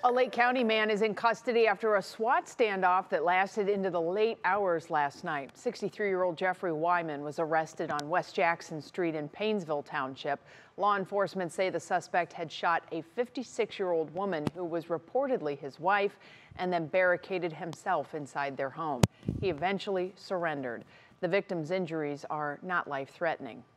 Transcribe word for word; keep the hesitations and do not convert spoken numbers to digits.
A Lake County man is in custody after a SWAT standoff that lasted into the late hours last night. sixty-three-year-old Jeffry Wyman was arrested on West Jackson Street in Painesville Township. Law enforcement say the suspect had shot a fifty-six-year-old woman who was reportedly his wife and then barricaded himself inside their home. He eventually surrendered. The victim's injuries are not life-threatening.